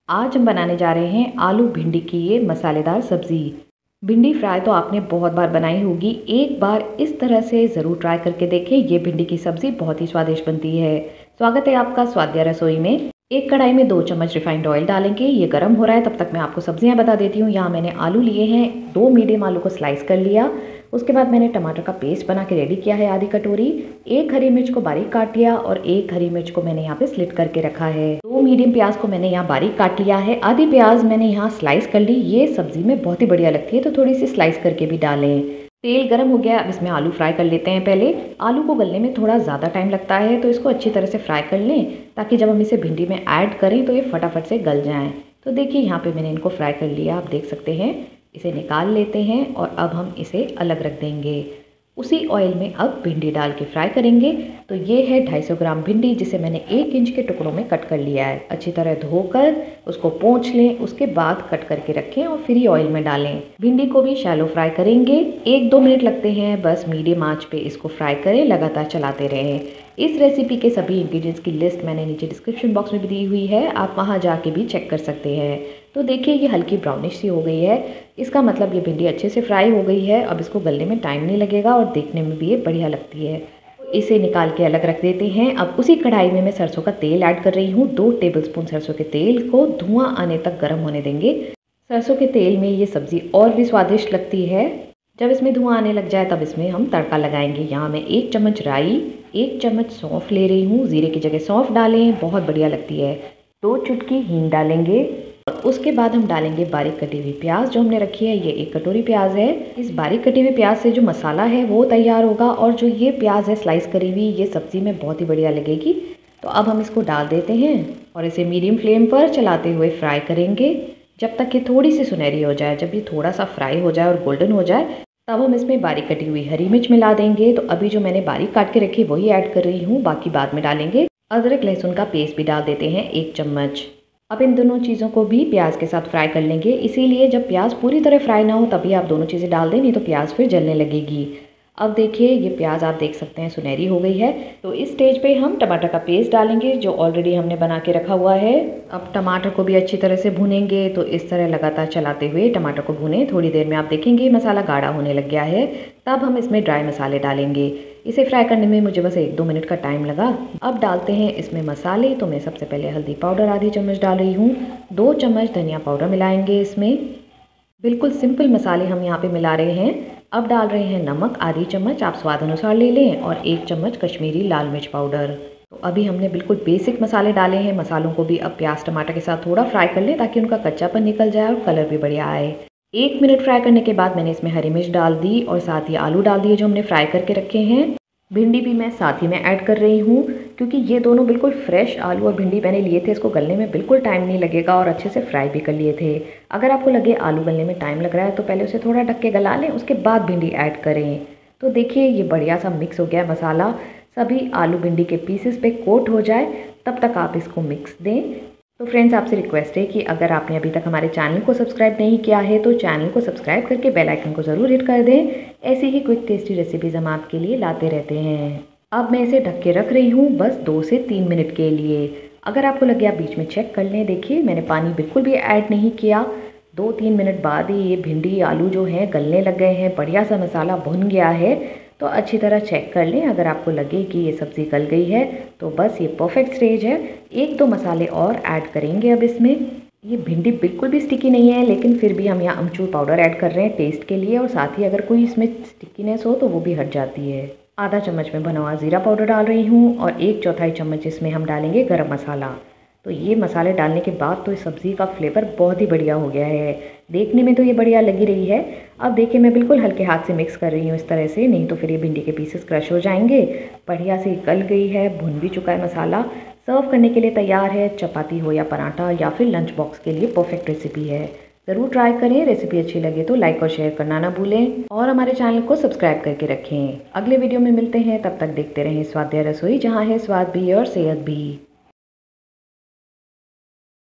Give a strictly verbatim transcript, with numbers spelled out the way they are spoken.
आज हम बनाने जा रहे हैं आलू भिंडी की ये मसालेदार सब्ज़ी। भिंडी फ्राई तो आपने बहुत बार बनाई होगी, एक बार इस तरह से ज़रूर ट्राई करके देखें। ये भिंडी की सब्ज़ी बहुत ही स्वादिष्ट बनती है। स्वागत है आपका स्वाद्य रसोई में। एक कढ़ाई में दो चम्मच रिफाइंड ऑयल डालेंगे। ये गर्म हो रहा है, तब तक मैं आपको सब्जियां बता देती हूँ। यहाँ मैंने आलू लिए हैं, दो मीडियम आलू को स्लाइस कर लिया। उसके बाद मैंने टमाटर का पेस्ट बना के रेडी किया है आधी कटोरी। एक हरी मिर्च को बारीक काट लिया और एक हरी मिर्च को मैंने यहाँ पे स्लिट करके रखा है। दो मीडियम प्याज को मैंने यहाँ बारीक काट लिया है। आधी प्याज मैंने यहाँ स्लाइस कर ली। ये सब्जी में बहुत ही बढ़िया लगती है, तो थोड़ी सी स्लाइस करके भी डालें। तेल गर्म हो गया, अब इसमें आलू फ्राई कर लेते हैं। पहले आलू को गलने में थोड़ा ज़्यादा टाइम लगता है, तो इसको अच्छी तरह से फ्राई कर लें ताकि जब हम इसे भिंडी में ऐड करें तो ये फटाफट से गल जाएं। तो देखिए यहाँ पे मैंने इनको फ्राई कर लिया, आप देख सकते हैं। इसे निकाल लेते हैं और अब हम इसे अलग रख देंगे। उसी ऑयल में अब भिंडी डाल के फ्राई करेंगे। तो ये है ढाई सौ ग्राम भिंडी, जिसे मैंने एक इंच के टुकड़ों में कट कर लिया है। अच्छी तरह धोकर उसको पोंछ लें, उसके बाद कट करके रखें और फिर ही ऑयल में डालें। भिंडी को भी शैलो फ्राई करेंगे, एक दो मिनट लगते हैं बस। मीडियम आंच पे इसको फ्राई करें, लगातार चलाते रहें। इस रेसिपी के सभी इंग्रेडिएंट्स की लिस्ट मैंने नीचे डिस्क्रिप्शन बॉक्स में भी दी हुई है, आप वहाँ जाके भी चेक कर सकते हैं। तो देखिए ये हल्की ब्राउनिश सी हो गई है, इसका मतलब ये भिंडी अच्छे से फ्राई हो गई है। अब इसको गलने में टाइम नहीं लगेगा और देखने में भी ये बढ़िया लगती है। इसे निकाल के अलग रख देते हैं। अब उसी कढ़ाई में मैं सरसों का तेल ऐड कर रही हूँ। दो टेबलस्पून सरसों के तेल को धुआं आने तक गर्म होने देंगे। सरसों के तेल में ये सब्ज़ी और भी स्वादिष्ट लगती है। जब इसमें धुआं आने लग जाए तब इसमें हम तड़का लगाएंगे। यहाँ मैं एक चम्मच राई, एक चम्मच सौंफ ले रही हूँ। ज़ीरे की जगह सौंफ डालें, बहुत बढ़िया लगती है। दो चुटकी हींग डालेंगे और उसके बाद हम डालेंगे बारीक कटी हुई प्याज जो हमने रखी है। ये एक कटोरी प्याज है। इस बारीक कटी हुई प्याज से जो मसाला है वो तैयार होगा, और जो ये प्याज है स्लाइस करी हुई, ये सब्ज़ी में बहुत ही बढ़िया लगेगी। तो अब हम इसको डाल देते हैं और इसे मीडियम फ्लेम पर चलाते हुए फ्राई करेंगे जब तक ये थोड़ी सी सुनहरी हो जाए। जब ये थोड़ा सा फ्राई हो जाए और गोल्डन हो जाए तब हम इसमें बारीक कटी हुई हरी मिर्च मिला देंगे। तो अभी जो मैंने बारीक काट के रखी वही ऐड कर रही हूँ, बाकी बाद में डालेंगे। अदरक लहसुन का पेस्ट भी डाल देते हैं एक चम्मच। अब इन दोनों चीज़ों को भी प्याज के साथ फ्राई कर लेंगे। इसीलिए जब प्याज पूरी तरह फ्राई ना हो तभी आप दोनों चीज़ें डाल दें, नहीं तो प्याज फिर जलने लगेगी। अब देखिए ये प्याज आप देख सकते हैं सुनहरी हो गई है। तो इस स्टेज पे हम टमाटर का पेस्ट डालेंगे जो ऑलरेडी हमने बना के रखा हुआ है। अब टमाटर को भी अच्छी तरह से भूनेंगे, तो इस तरह लगातार चलाते हुए टमाटर को भूनें। थोड़ी देर में आप देखेंगे मसाला गाढ़ा होने लग गया है, तब हम इसमें ड्राई मसाले डालेंगे। इसे फ्राई करने में मुझे बस एक दो मिनट का टाइम लगा। अब डालते हैं इसमें मसाले। तो मैं सबसे पहले हल्दी पाउडर आधी चम्मच डाल रही हूँ। दो चम्मच धनिया पाउडर मिलाएंगे इसमें। बिल्कुल सिंपल मसाले हम यहाँ पे मिला रहे हैं। अब डाल रहे हैं नमक आधी चम्मच, आप स्वाद अनुसार ले लें, और एक चम्मच कश्मीरी लाल मिर्च पाउडर। तो अभी हमने बिल्कुल बेसिक मसाले डाले हैं। मसालों को भी अब प्याज टमाटर के साथ थोड़ा फ्राई कर लें ताकि उनका कच्चापन निकल जाए और कलर भी बढ़िया आए। एक मिनट फ्राई करने के बाद मैंने इसमें हरी मिर्च डाल दी और साथ ही आलू डाल दिए जो हमने फ्राई करके रखे हैं। भिंडी भी मैं साथ ही में ऐड कर रही हूँ, क्योंकि ये दोनों बिल्कुल फ्रेश आलू और भिंडी मैंने लिए थे। इसको गलने में बिल्कुल टाइम नहीं लगेगा और अच्छे से फ्राई भी कर लिए थे। अगर आपको लगे आलू गलने में टाइम लग रहा है तो पहले उसे थोड़ा ढक के गला लें, उसके बाद भिंडी ऐड करें। तो देखिए ये बढ़िया सा मिक्स हो गया मसाला। सभी आलू भिंडी के पीसेस पे कोट हो जाए तब तक आप इसको मिक्स दें। तो फ्रेंड्स आपसे रिक्वेस्ट है कि अगर आपने अभी तक हमारे चैनल को सब्सक्राइब नहीं किया है तो चैनल को सब्सक्राइब करके बेल आइकन को ज़रूर हिट कर दें। ऐसी ही क्विक टेस्टी रेसिपीज़ हम आपके लिए लाते रहते हैं। अब मैं इसे ढक के रख रही हूँ बस दो से तीन मिनट के लिए। अगर आपको लगे आप बीच में चेक कर लें। देखिए मैंने पानी बिल्कुल भी ऐड नहीं किया। दो तीन मिनट बाद ही ये भिंडी आलू जो हैं गलने लग गए हैं, बढ़िया सा मसाला भुन गया है। तो अच्छी तरह चेक कर लें। अगर आपको लगे कि ये सब्ज़ी गल गई है तो बस ये परफेक्ट स्टेज है। एक दो मसाले और ऐड करेंगे अब इसमें। ये भिंडी बिल्कुल भी स्टिकी नहीं है, लेकिन फिर भी हम यहाँ अमचूर पाउडर ऐड कर रहे हैं टेस्ट के लिए, और साथ ही अगर कोई इसमें स्टिकीनेस हो तो वो भी हट जाती है। आधा चम्मच में बना हुआ ज़ीरा पाउडर डाल रही हूँ और एक चौथाई चम्मच इसमें हम डालेंगे गरम मसाला। तो ये मसाले डालने के बाद तो इस सब्ज़ी का फ्लेवर बहुत ही बढ़िया हो गया है। देखने में तो ये बढ़िया लगी रही है। अब देखिए मैं बिल्कुल हल्के हाथ से मिक्स कर रही हूँ इस तरह से, नहीं तो फिर ये भिंडी के पीसेस क्रश हो जाएंगे। बढ़िया से गल गई है, भुन भी चुका है मसाला। सर्व करने के लिए तैयार है। चपाती हो या पराठा या फिर लंच बॉक्स के लिए परफेक्ट रेसिपी है। ज़रूर ट्राई करें। रेसिपी अच्छी लगे तो लाइक और शेयर करना ना भूलें, और हमारे चैनल को सब्सक्राइब करके रखें। अगले वीडियो में मिलते हैं, तब तक देखते रहें स्वाद्य रसोई, जहाँ है स्वाद भी और सेहत भी।